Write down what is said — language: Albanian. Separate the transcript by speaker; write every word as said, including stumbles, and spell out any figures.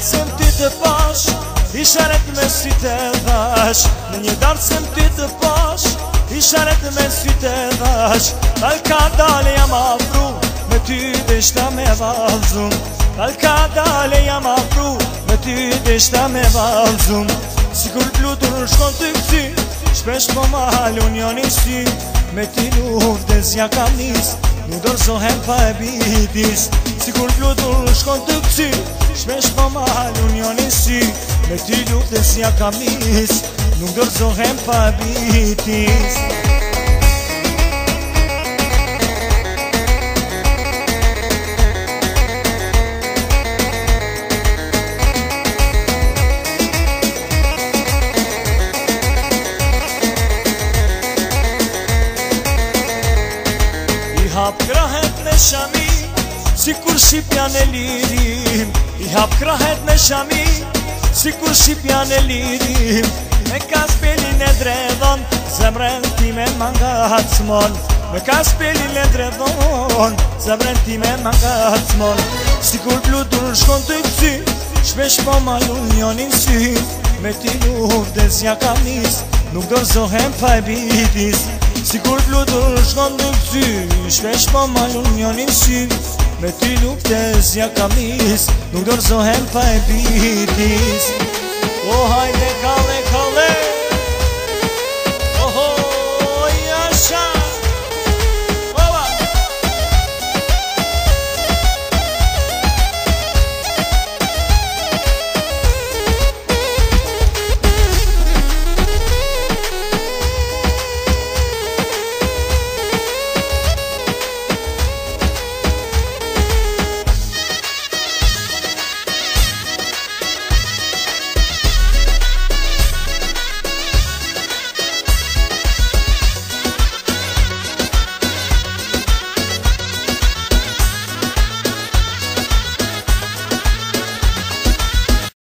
Speaker 1: darësim ty të pash, i sharet me sy të dhash. Në një darësim ty të pash, i sharet me sy të dhash. Dal ka dale jam afru, me ty deshta me valzum. Dal ka dale jam afru, me ty deshta me valzum. Sikur t'lutur shkon të këty, shpesh po ma halun jo një sy. Me ty luft dhe zja kam nis, nuk dorëzohem pa e bitis. Sikur t'lutur shkon të këty, shpesh po ma halun jo një sy. Me ty luft dhe zja kam nis, nuk dorëzohem pa e bitis. hap krahet me shami, si kur shqipjan e lirim. I hap krahet me shami, si kur shqipjan e lirim. Me kaspelin e dredhon, zemren time mangacmon. Me kaspelin e dredhon, zemren time mangacmon. Si kur plutur shkon të këty, shpesh po malun njonin sy. Me ti luft dhe zja kam nis, nuk dorëzohem pa e bitis. Si kur plutur shkon të këty, shpesh po malun njonin sy. Me ti luft dhe zja kam nis, nuk dorëzohem pa e bitis.